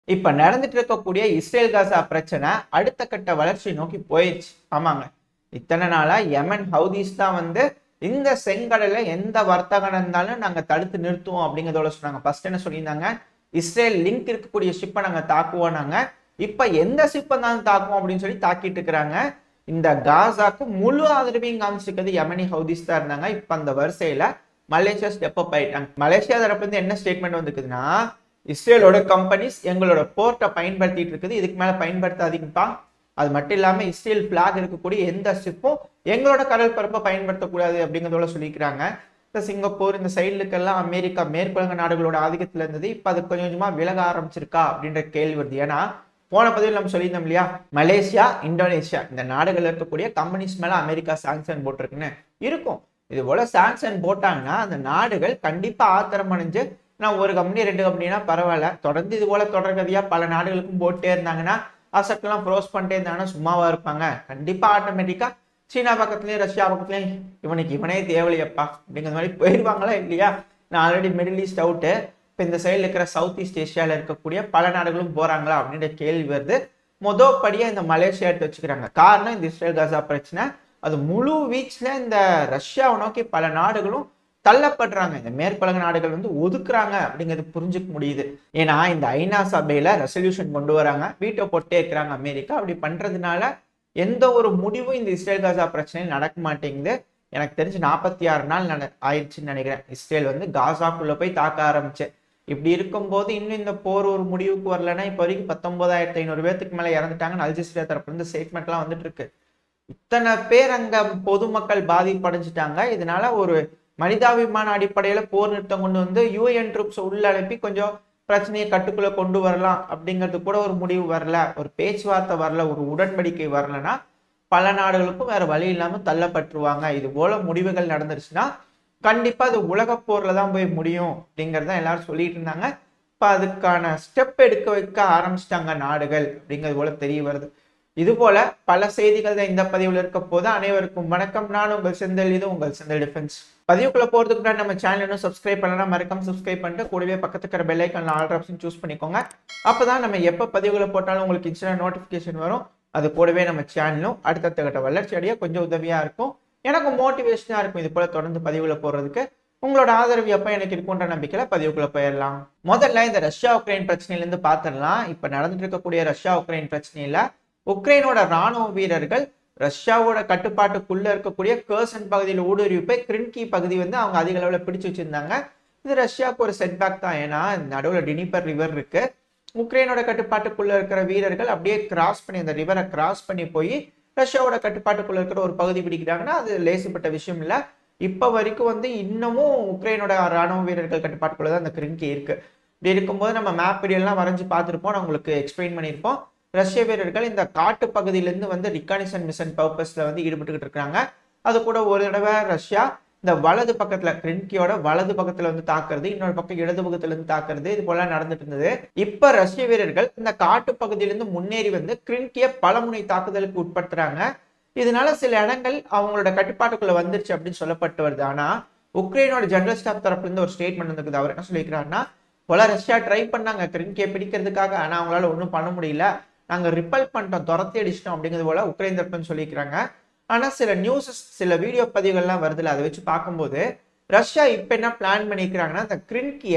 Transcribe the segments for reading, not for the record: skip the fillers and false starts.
இப்ப நடந்துட்டு இருக்கக்கூடிய இஸ்ரேல் காசா பிரச்சனை அடுத்த கட்ட வளர்ச்சி நோக்கி போயிடுச்சு. ஆமாங்க, இத்தனை நாளா யமன் ஹவுதிஸ் தான் வந்து இந்த செங்கடல எந்த வர்த்தகம் இருந்தாலும் நாங்க தடுத்து நிறுத்துவோம் அப்படிங்கிறதோட சொன்னாங்க. ஃபர்ஸ்ட் என்ன சொல்லியிருந்தாங்க, இஸ்ரேல் லிங்க் இருக்கக்கூடிய ஷிப்பை நாங்க தாக்குவோம். நாங்க இப்ப எந்த ஷிப்பை தான் தாக்குவோம் அப்படின்னு சொல்லி தாக்கிட்டு இருக்கிறாங்க. இந்த காசாக்கு முழு ஆதரவையும் காமிச்சிருக்கிறது யமனி ஹவுதிஸ் தான் இருந்தாங்க. இப்ப அந்த வரிசையில மலேசியா ஸ்டெப் அப் ஆயிட்டாங்க. மலேசியா தரப்புல இருந்து என்ன ஸ்டேட்மெண்ட் வந்துருக்குதுன்னா, இஸ்ரேலோட கம்பெனிஸ் எங்களோட போர்ட்டை பயன்படுத்திட்டு இருக்குது, இதுக்கு மேல பயன்படுத்தாதீங்கப்பா. அது மட்டும் இல்லாம இஸ்ரேல் பிளாக் இருக்கக்கூடிய எந்த ஷிப்பும் எங்களோட கடல் பரப்பை பயன்படுத்தக்கூடாது அப்படிங்கிறதோட சொல்லிக்கிறாங்க. இந்த சிங்கப்பூர் இந்த சைடுக்கெல்லாம் அமெரிக்கா மேற்குலக நாடுகளோட ஆதிக்கத்துல இருந்தது, இப்ப அது கொஞ்சம் கொஞ்சமா விலக ஆரம்பிச்சிருக்கா அப்படின்ற கேள்வி வருது. ஏன்னா போன பதிவில் நம்ம சொல்லியிருந்தோம் இல்லையா, மலேசியா இந்தோனேஷியா இந்த நாடுகள் இருக்கக்கூடிய கம்பெனிஸ் மேல அமெரிக்கா சாங்ஷன் போட்டிருக்குன்னு இருக்கும். இது போல சாங்ஷன் போட்டாங்கன்னா அந்த நாடுகள் கண்டிப்பா ஆத்திரம் அடைஞ்சு, நான் ஒரு கம்பெனி 2 கம்பெனினா பரவாயில்ல, தொடர்ந்து இது போல தொடர்கதையா பல நாடுகளுக்கும் போட்டே இருந்தாங்கன்னா, அசெட் எல்லாம் க்ளோஸ் பண்ணிட்டே இருந்தாங்கன்னா சும்மாவா இருப்பாங்க? கண்டிப்பா ஆட்டோமேட்டிக்கா சீனா பக்கத்துலயும் ரஷ்யா பக்கத்துலயும் இவனுக்கு இவனே தேவையப்பா அப்படிங்கிற மாதிரி போயிடுவாங்களா இல்லையா? நான் ஆல்ரெடி மிடில் ஈஸ்ட் அவுட்டு, இப்போ இந்த சைடில் இருக்கிற சவுத் ஈஸ்ட் ஏஷியாவில் இருக்கக்கூடிய பல நாடுகளும் போறாங்களா அப்படின்ற கேள்வி வருது. படியா இந்த மலேசியா எடுத்து வச்சுக்கிறாங்க. காரணம் இந்த இஸ்ரேல் காசா பிரச்சனை. அது முழு வீச்சுல இந்த ரஷ்யாவை நோக்கி பல நாடுகளும் தள்ளப்படுறாங்க. இந்த மேற்குலக நாடுகள் வந்து ஒதுக்குறாங்க அப்படிங்கிறது புரிஞ்சுக்க முடியுது. ஏன்னா இந்த ஐநா சபையில ரெசல்யூஷன் கொண்டு வராங்க, வீட்டை போட்டே இருக்கிறாங்க அமெரிக்கா. அப்படி பண்றதுனால எந்த ஒரு முடிவும் இந்த இஸ்ரேல் காசா பிரச்சனையில் நடக்க மாட்டேங்குது. எனக்கு தெரிஞ்சு 46 நாள் ஆயிடுச்சுன்னு நினைக்கிறேன் இஸ்ரேல் வந்து காசாக்குள்ள போய் தாக்க ஆரம்பிச்சு. இப்படி இருக்கும்போது இன்னும் இந்த போர் ஒரு முடிவுக்கு வரலன்னா, இப்போ வரைக்கும் 19,500 பேர்த்துக்கு மேல இறந்துட்டாங்கன்னு அல் ஜசீரா தரப்புல இருந்து ஸ்டேட்மெண்ட் எல்லாம் வந்துட்டு இருக்கு. இத்தனை பேர் அங்க பொதுமக்கள் பாதிப்படைஞ்சிட்டாங்க. இதனால ஒரு மனிதாபிமான அடிப்படையில போர் நிறுத்தம் கொண்டு வந்து யூஎன் ட்ரூப்ஸ் உள்ள அனுப்பி கொஞ்சம் பிரச்சனையை கட்டுக்குள்ள கொண்டு வரலாம் அப்படிங்கிறது கூட ஒரு முடிவு வரல, ஒரு பேச்சுவார்த்தை வரல, ஒரு உடன்படிக்கை வரலன்னா பல நாடுகளுக்கும் வேற வழி இல்லாம தள்ளப்பட்டுருவாங்க. இது போல முடிவுகள் நடந்துருச்சுன்னா கண்டிப்பா அது உலக போர்ல தான் போய் முடியும் அப்படிங்கறத எல்லாரும் சொல்லிட்டு இருந்தாங்க. இப்ப அதுக்கான ஸ்டெப் எடுக்க வைக்க ஆரம்பிச்சிட்டாங்க நாடுகள் அப்படிங்கிறது போல தெரிய வருது. இது போல பல செய்திகள் தான் இந்த பதிவுல இருக்க போது. அனைவருக்கும் வணக்கம். நான் உங்கள் செந்தில், இது உங்கள் செந்தில் டிஃபென்ஸ். பதிவுக்குள்ள போறதுக்கு முன்னாடி நம்ம சேனல் இன்னும் சப்ஸ்கிரைப் பண்ணலாம், மறக்காம சப்ஸ்கிரைப் பண்ணிட்டு கூடவே பக்கத்துக்கு இருக்கிற பெல் ஐக்கான்ல ஆல் ஆப்ஷன் சூஸ் பண்ணிக்கோங்க. அப்பதான் நம்ம எப்ப பதிவுகளை போட்டாலும் உங்களுக்கு இன்ஸ்டன்ட் நோட்டிபிகேஷன் வரும். அது கூடவே நம்ம சேனலும் அடுத்தடுத்த கட்ட வளர்ச்சி அடைய கொஞ்சம் உதவியா இருக்கும், எனக்கு மோட்டிவேஷனா இருக்கும். இது போல தொடர்ந்து பதிவுகளை போடுறதுக்கு உங்களோட ஆதரவு எப்ப எனக்கு இருக்குன்ற நம்பிக்கையில பதிவுக்குள்ள போயிடலாம். முதல்ல இந்த ரஷ்யா உக்ரைன் பிரச்சனையில இருந்து பாத்திரலாம். இப்ப நடந்துட்டு இருக்கக்கூடிய ரஷ்யா உக்ரைன் பிரச்சனையில உக்ரைனோட ராணுவ வீரர்கள் ரஷ்யாவோட கட்டுப்பாட்டுக்குள்ள இருக்கக்கூடிய கர்சன் பகுதியில் ஊடுருவி போய் கிரின்கி பகுதி வந்து அவங்க அதிக அளவில் பிடிச்சு வச்சிருந்தாங்க. இது ரஷ்யாவுக்கு ஒரு செட்பேக் தான். ஏன்னா நடுவில் டினிப்பர் ரிவர் இருக்கு. உக்ரைனோட கட்டுப்பாட்டுக்குள்ள இருக்கிற வீரர்கள் அப்படியே கிராஸ் பண்ணி அந்த ரிவரை கிராஸ் பண்ணி போய் ரஷ்யாவோட கட்டுப்பாட்டுக்குள்ள இருக்கிற ஒரு பகுதி பிடிக்கிறாங்கன்னா அது லேசுப்பட்ட விஷயம் இல்லை. இப்ப வரைக்கும் வந்து இன்னமும் உக்ரைனோட ராணுவ வீரர்கள் கட்டுப்பாட்டுக்குள்ள தான் அந்த கிரின்கி இருக்கு. இப்படி இருக்கும்போது நம்ம மேப் வீடியோலாம் வரைஞ்சு பார்த்துருப்போம், நான் உங்களுக்கு எக்ஸ்பிளைன் பண்ணியிருப்போம். ரஷ்ய வீரர்கள் இந்த காட்டு பகுதியிலிருந்து வந்து ரிகானிசன் மிஷன் பர்பஸ்ல வந்து ஈடுபட்டுக்கிட்டு இருக்காங்க. அது கூட ஒரு தடவை ரஷ்யா இந்த வலது பக்கத்துல கிரின்கியோட வலது பக்கத்துல வந்து தாக்குறது, இன்னொரு பக்கம் இடது பக்கத்துல இருந்து தாக்குறது, இது போல நடந்துட்டு இருந்தது. இப்ப ரஷ்ய வீரர்கள் இந்த காட்டு பகுதியிலிருந்து முன்னேறி வந்து கிரின்கிய பலமுனை தாக்குதலுக்கு உட்படுத்துறாங்க. இதனால சில இடங்கள் அவங்களோட கட்டுப்பாட்டுக்குள்ள வந்துருச்சு அப்படின்னு சொல்லப்பட்டு வருது. ஆனா உக்ரைனோட ஜெனரல் ஸ்டாப் தரப்புல இருந்து ஒரு ஸ்டேட்மெண்ட் இருக்குது. அவர் என்ன சொல்லியிருக்கிறாருன்னா, போல ரஷ்யா ட்ரை பண்ணாங்க கிரின்கியை பிடிக்கிறதுக்காக, ஆனா அவங்களால ஒன்றும் பண்ண முடியல, நாங்க ரிப்பல் பண்ணிட்டோம், துரத்தி அடிச்சிட்டோம் அப்படிங்கிறது போல உக்ரைன் தரப்புன்னு சொல்லிக்கிறாங்க. ஆனா சில நியூஸஸ் சில வீடியோ பதிவுகள்லாம் வருதுல, அதை வச்சு பார்க்கும்போது ரஷ்யா இப்ப என்ன பிளான் பண்ணிக்கிறாங்கன்னா, இந்த கிரின்கிய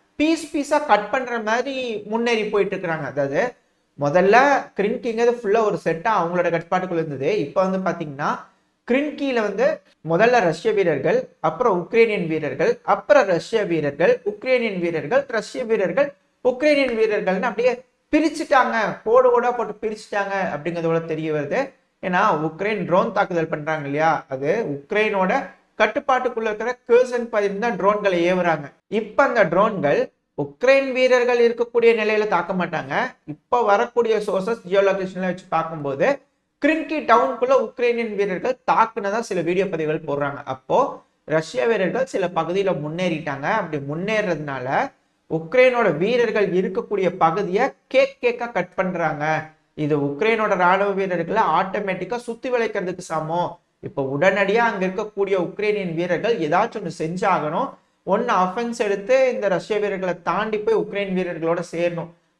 பீஸா கட் பண்ற மாதிரி முன்னேறி போயிட்டு இருக்கிறாங்க. அதாவது முதல்ல கிரின்கிங்கிறது ஃபுல்லா ஒரு செட்டா அவங்களோட கட்டுப்பாட்டுக்குள்ள இருந்தது. இப்ப வந்து பாத்தீங்கன்னா கிரின்கில வந்து முதல்ல ரஷ்ய வீரர்கள், அப்புறம் உக்ரைனியன் வீரர்கள், அப்புறம் ரஷ்ய வீரர்கள், உக்ரைனியன் வீரர்கள், ரஷ்ய வீரர்கள், உக்ரைனியன் வீரர்கள்னு அப்படியே பிரிச்சுட்டாங்க, கோடு கோடா போட்டு பிரிச்சுட்டாங்க அப்படிங்கிறதோட தெரிய வருது. ஏன்னா உக்ரைன் ட்ரோன் தாக்குதல் பண்றாங்க இல்லையா, அது உக்ரைனோட கட்டுப்பாட்டுக்குள்ள இருக்கிற கர்சன் பகுதியில் தான் ட்ரோன்களை ஏவுறாங்க. இப்ப அந்த ட்ரோன்கள் உக்ரைன் வீரர்கள் இருக்கக்கூடிய நிலையில தாக்க மாட்டாங்க. இப்ப வரக்கூடிய சோர்சஸ் ஜியோலொகேஷன்ல வச்சு பார்க்கும்போது கிரின்கி டவுனுக்குள்ள உக்ரைனியன் வீரர்கள் தாக்குனதா சில வீடியோ பதிவுகள் போடுறாங்க. அப்போ ரஷ்ய வீரர்கள் சில பகுதியில முன்னேறிட்டாங்க. அப்படி முன்னேறதுனால உக்ரைனோட வீரர்கள் இருக்கக்கூடிய பகுதியை கேக்கா கட் பண்றாங்க. இது உக்ரைனோட ராணுவ வீரர்களை ஆட்டோமேட்டிக்கா சுத்தி வளைக்கிறதுக்கு சமம். இப்ப உடனடியா அங்க இருக்கக்கூடிய உக்ரைனியன் வீரர்கள் ஏதாச்சும் ஒன்று செஞ்சாகணும். ஒன்னு அஃபென்ஸ் எடுத்து இந்த ரஷ்ய வீரர்களை தாண்டி போய் உக்ரைன் வீரர்களோட சேரணும்.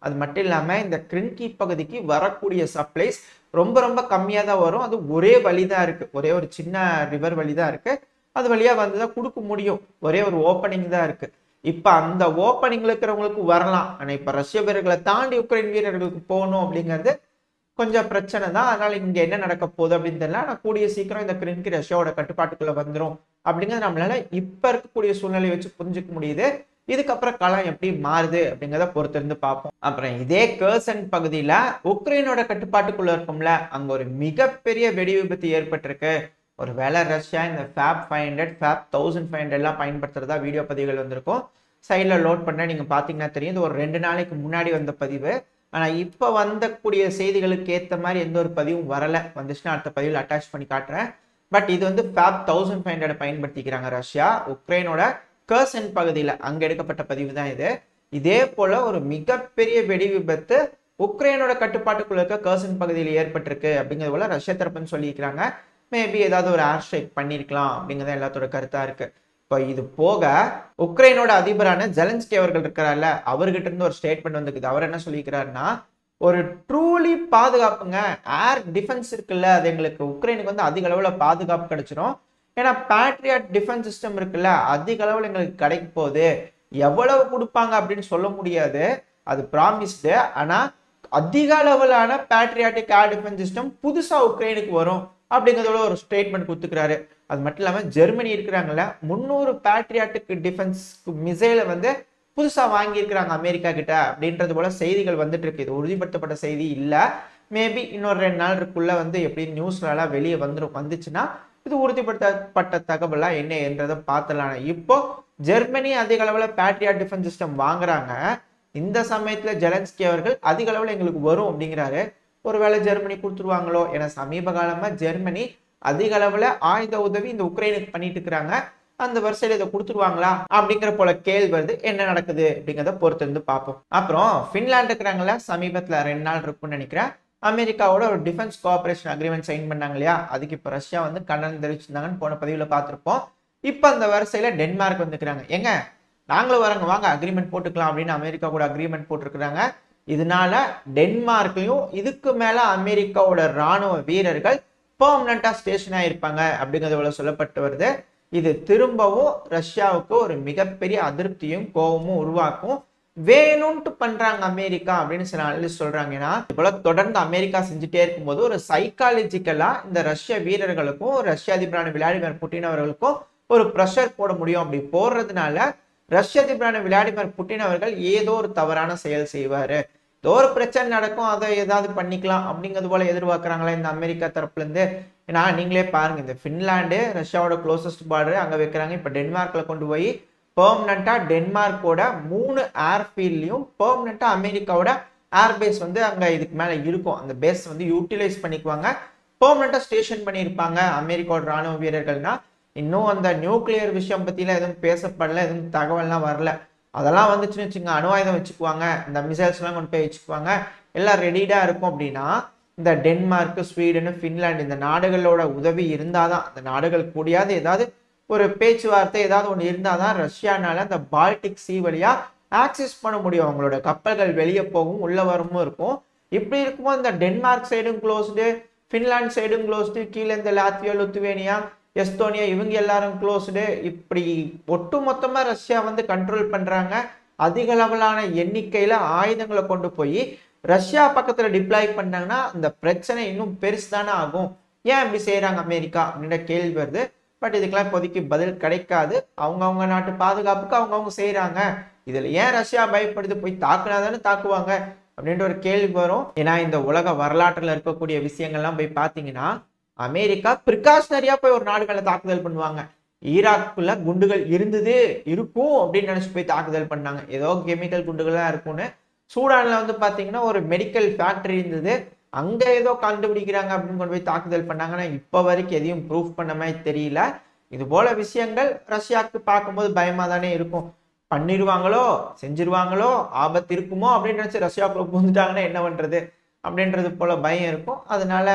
அது மட்டும் இல்லாம இந்த கிரின்கி பகுதிக்கு வரக்கூடிய சப்ளைஸ் ரொம்ப ரொம்ப கம்மியா தான் வரும். அது ஒரே வழிதான் இருக்கு, ஒரே ஒரு சின்ன ரிவர் வழிதான் இருக்கு. அது வழியா வந்துதான் கொடுக்க முடியும். ஒரே ஒரு ஓப்பனிங் தான் இருக்கு. இப்ப அந்த ஓப்பனிங்ல இருக்கிறவங்களுக்கு வரலாம். ஆனா இப்ப ரஷ்ய வீரர்களை தாண்டி உக்ரைன் வீரர்களுக்கு போகணும் அப்படிங்கிறது கொஞ்சம் பிரச்சனை தான். அதனால இங்க என்ன நடக்க போகுது அப்படின்னு தெரியல. ஆனா கூடிய சீக்கிரம் இந்த கிரின்கி ரஷ்யாவோட கட்டுப்பாட்டுக்குள்ள வந்துடும் அப்படிங்கிறது நம்மளால இப்ப இருக்கக்கூடிய சூழ்நிலையை வச்சு புரிஞ்சுக்க முடியுது. இதுக்கப்புறம் களம் எப்படி மாறுது அப்படிங்கிறத பொறுத்து இருந்து பார்ப்போம். அப்புறம் இதே கர்சன் பகுதியில உக்ரைனோட கட்டுப்பாட்டுக்குள்ள இருக்கும்ல, அங்க ஒரு மிகப்பெரிய வெடி விபத்து ஏற்பட்டிருக்கு. ஒரு வேளை ரஷ்யா இந்த FAB 500 FAB 1500 எல்லாம் பயன்படுத்துறதா வீடியோ பதிவுகள் வந்திருக்கும். சைட்ல லோட் பண்ண நீங்க பாத்தீங்கன்னா தெரியும். இது ஒரு 2 நாளைக்கு முன்னாடி வந்த பதிவு. ஆனா இப்ப வந்தக்கூடிய செய்திகளுக்கு ஏத்த மாதிரி எந்த ஒரு பதிவும் வரல. வந்துச்சுன்னா அடுத்த பதிவில் அட்டாச் பண்ணி காட்டுறேன். பட் இது வந்து FAB 1500 பயன்படுத்திக்கிறாங்க ரஷ்யா உக்ரைனோட கர்சன் பகுதியில. அங்க எடுக்கப்பட்ட பதிவு தான் இது. இதே போல ஒரு மிகப்பெரிய வெடி விபத்து உக்ரைனோட கட்டுப்பாட்டுக்குள்ள இருக்க கர்சன் பகுதியில் ஏற்பட்டிருக்கு அப்படிங்கிறது போல ரஷ்யா தரப்புன்னு சொல்லியிருக்கிறாங்க. மேபி ஏதாவது ஒரு ஏர் ஸ்ட்ரைக் பண்ணிருக்கலாம் அப்படிங்கிறது எல்லாத்தோட கருத்தா இருக்கு. இப்போ இது போக உக்ரைனோட அதிபரான ஜெலன்ஸ்கி அவர்கள் இருக்கிறார்ல, அவர்கிட்ட இருந்து ஒரு ஸ்டேட்மெண்ட் வந்துருக்குது. அவர் என்ன சொல்லியிருக்கிறாருன்னா, ஒரு ட்ரூலி பாதுகாப்புங்க ஏர் டிஃபென்ஸ் இருக்குல்ல, அது எங்களுக்கு உக்ரைனுக்கு வந்து அதிக அளவுல பாதுகாப்பு கிடைச்சிடும். ஏன்னா பேட்ரியாட் டிஃபென்ஸ் சிஸ்டம் இருக்குல்ல, அதிக அளவுல எங்களுக்கு கிடைக்க போகுது. எவ்வளவு கொடுப்பாங்க அப்படின்னு சொல்ல முடியாது, அது ப்ராமிஸ்டு. ஆனா அதிக அளவிலான பேட்ரியாட்டிக் ஏர் டிஃபென்ஸ் சிஸ்டம் புதுசா உக்ரைனுக்கு வரும் அப்படிங்கிறதோட ஒரு ஸ்டேட்மெண்ட் கொடுத்துக்கிறாரு. அது மட்டும் இல்லாம ஜெர்மனி இருக்கிறாங்கல்ல, 300 பேட்ரியாட்டிக் டிஃபென்ஸ் மிசைலை வந்து புதுசா வாங்கி இருக்கிறாங்க அமெரிக்கா கிட்ட அப்படின்றது போல செய்திகள் வந்துட்டு இருக்கு. இது உறுதிப்படுத்தப்பட்ட செய்தி இல்ல. மேபி இன்னொரு 2 நாள் இருக்குள்ள வந்து எப்படி நியூஸ்ல எல்லாம் வெளியே வந்துச்சுன்னா இது உறுதிப்படுத்தப்பட்ட தகவலா என்ன என்றதை பார்த்தலாம். இப்போ ஜெர்மனி அதிக அளவுல பேட்ரியாட் டிஃபென்ஸ் சிஸ்டம் வாங்குறாங்க. இந்த சமயத்துல ஜெலன்ஸ்கி அவர்கள் அதிக அளவுல எங்களுக்கு வரும் அப்படிங்கிறாரு. ஒருவேளை ஜெர்மனி கொடுத்துருவாங்களோ? ஏன்னா சமீப காலமா ஜெர்மனி அதிக அளவுல ஆயுத உதவி இந்த உக்ரைனுக்கு பண்ணிட்டு இருக்கிறாங்க. அந்த வரிசையில இதை கொடுத்துருவாங்களா அப்படிங்கிற போல கேள்வி வருது. என்ன நடக்குது அப்படிங்கிறத பொறுத்து இருந்து பார்ப்போம். அப்புறம் பின்லாந்து இருக்கிறாங்களா, சமீபத்துல 2 நாள் இருக்கும்னு நினைக்கிறேன், அமெரிக்காவோட ஒரு டிஃபென்ஸ் கோஆபரேஷன் அக்ரிமெண்ட் சைன் பண்ணாங்க இல்லையா, அதுக்கு இப்ப ரஷ்யா வந்து கண்டனம் தெரிவிச்சிருந்தாங்கன்னு போன பதிவுல பார்த்திருப்போம். இப்ப அந்த வரிசையில டென்மார்க் வந்துக்கிறாங்க. எங்க நாங்களும் வரங்க, வாங்க அக்ரிமெண்ட் போட்டுக்கலாம் அப்படின்னு அமெரிக்கா கூட அக்ரிமெண்ட் போட்டிருக்கிறாங்க. இதனால டென்மார்க்லயும் இதுக்கு மேல அமெரிக்காவோட ராணுவ வீரர்கள் பெர்மனண்டா ஸ்டேஷன் ஆயிருப்பாங்க அப்படிங்கிறது சொல்லப்பட்டு வருது. இது திரும்பவும் ரஷ்யாவுக்கு ஒரு மிகப்பெரிய அதிருப்தியும் கோபமும் உருவாக்கும். வேணும்ட்டு பண்றாங்க அமெரிக்கா அப்படின்னு சில அனலிஸ்ட் சொல்றாங்க. ஏன்னா போல தொடர்ந்து அமெரிக்கா செஞ்சுட்டே இருக்கும்போது ஒரு சைக்காலஜிக்கலா இந்த ரஷ்ய வீரர்களுக்கும் ரஷ்ய அதிபரான விளாடிமிர் புட்டின் அவர்களுக்கும் ஒரு ப்ரெஷர் போட முடியும். அப்படி போடுறதுனால ரஷ்ய அதிபரான விளாடிமிர் புட்டின் அவர்கள் ஏதோ ஒரு தவறான செயல் செய்வாரு, ஏதோ ஒரு பிரச்சனை நடக்கும், அதை ஏதாவது பண்ணிக்கலாம் அப்படிங்கிறது போல எதிர்பார்க்கறாங்களா இந்த அமெரிக்கா தரப்புல இருந்து. ஏன்னா நீங்களே பாருங்க, இந்த பின்லாந்து ரஷ்யாவோட க்ளோசஸ்ட் பார்டர் அங்க வைக்கிறாங்க. இப்ப டென்மார்க்ல கொண்டு போய் பெர்மனண்டா டென்மார்க்கோட 3 ஏர்ஃபீல்ட்லயும் பெர்மனண்டா அமெரிக்காவோட ஏர்பேஸ் வந்து அங்க இதுக்கு மேல இருக்கும். அந்த பேஸ் வந்து யூட்டிலைஸ் பண்ணிக்குவாங்க, பெர்மனண்டா ஸ்டேஷன் பண்ணியிருப்பாங்க அமெரிக்காவோட ராணுவ வீரர்கள்னா. இன்னும் அந்த நியூக்ளியர் விஷயம் பத்திலாம் எதுவும் பேசப்படல, எதுவும் தகவல்லாம் வரல. அதெல்லாம் வந்துச்சுன்னு வச்சுங்க, அணு ஆயுதம் வச்சுக்குவாங்க, இந்த மிசைல்ஸ் எல்லாம் கொண்டு போய் வச்சுக்குவாங்க, எல்லாம் ரெடிடா இருக்கும். அப்படின்னா இந்த டென்மார்க், ஸ்வீடன், பின்லாந்து இந்த நாடுகளோட உதவி இருந்தாதான், அந்த நாடுகள் கூடியாவது ஏதாவது ஒரு பேச்சுவார்த்தை ஏதாவது ஒன்று இருந்தாதான் ரஷ்யானால அந்த பால்டிக் சீ வழியா ஆக்சஸ் பண்ண முடியும். அவங்களோட கப்பல்கள் வெளியே போகும், உள்ள வரமும் இருக்கும். இப்படி இருக்கும்போது இந்த டென்மார்க் சைடும் க்ளோஸ்டு, பின்லாந்து சைடும் க்ளோஸ்டு, கீழே இந்த லாத்வியா, லுத்வேனியா, எஸ்தோனியா இவங்க எல்லாரும் க்ளோஸ்டு. இப்படி ஒட்டு மொத்தமா ரஷ்யா வந்து கண்ட்ரோல் பண்றாங்க. அதிக அளவிலான எண்ணிக்கையில ஆயுதங்களை கொண்டு போய் ரஷ்யா பக்கத்துல டிப்ளாய் பண்ணாங்கன்னா அந்த பிரச்சனை இன்னும் பெருசு தானே ஆகும். ஏன் இப்படி செய்யறாங்க அமெரிக்கா அப்படின்ற கேள்வி வருது. பட் இதுக்கெல்லாம் இப்போதைக்கு பதில் கிடைக்காது. அவங்க நாட்டு பாதுகாப்புக்கு அவங்க செய்யறாங்க. இதுல ஏன் ரஷ்யா பயப்படுது, போய் தாக்குனாதானே தாக்குவாங்க அப்படின்ற ஒரு கேள்வி வரும். ஏன்னா இந்த உலக வரலாற்றுல இருக்கக்கூடிய விஷயங்கள்லாம் போய் பாத்தீங்கன்னா அமெரிக்கா பிரிகாஷனரியா போய் ஒரு நாடு மேல தாக்குதல் பண்ணுவாங்க. ஈராக்குள்ள குண்டுகள் இருக்கும் அப்படின்னு நினைச்சு போய் தாக்குதல் பண்ணாங்க, ஏதோ கெமிக்கல் குண்டுகள்லாம் இருக்கும்னு. சூடான்ல வந்து பாத்தீங்கன்னா ஒரு மெடிக்கல் ஃபேக்டரி இருந்தது, அங்க ஏதோ கண்டுபிடிக்கிறாங்க அப்படின்னு கொண்டு போய் தாக்குதல் பண்ணாங்கன்னா இப்ப வரைக்கும் எதையும் ப்ரூஃப் பண்ண மாதிரி தெரியல. இது போல விஷயங்கள் ரஷ்யாவுக்கு பார்க்கும்போது பயமா தானே இருக்கும். பண்ணிடுவாங்களோ, செஞ்சிருவாங்களோ, ஆபத்து இருக்குமோ அப்படின்னு நினைச்சு ரஷ்யாவுக்குள்ள புகுந்துட்டாங்கன்னா என்ன பண்றது அப்படின்றது போல பயம் இருக்கும். அதனால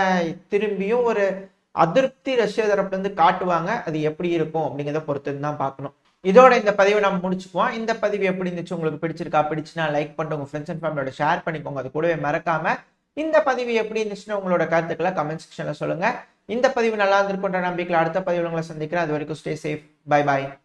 திரும்பியும் ஒரு அதிருப்தி ரஷ்யா தரப்புல இருந்து காட்டுவாங்க. அது எப்படி இருக்கும் அப்படிங்கிறத பொறுத்து தான் பார்க்கணும். இதோட இந்த பதிவை நம்ம முடிச்சுக்குவோம். இந்த பதிவு எப்படி இருந்துச்சு, உங்களுக்கு பிடிச்சிருக்கா? பிடிச்சுனா லைக் பண்ணிட்டு உங்க ஃப்ரெண்ட்ஸ் அண்ட் ஃபேமிலியோட ஷேர் பண்ணிக்கோங்க. அது கூடவே மறக்காம இந்த பதிவு எப்படி இருந்துச்சுன்னு உங்களோட கருத்துக்களை கமெண்ட் செக்ஷன்ல சொல்லுங்க. இந்த பதிவு நல்லா இருந்திருக்குன்ற நம்பிக்கையில் அடுத்த பதிவில் உங்களை சந்திக்கிறேன். அது வரைக்கும் ஸ்டே சேஃப். Bye bye.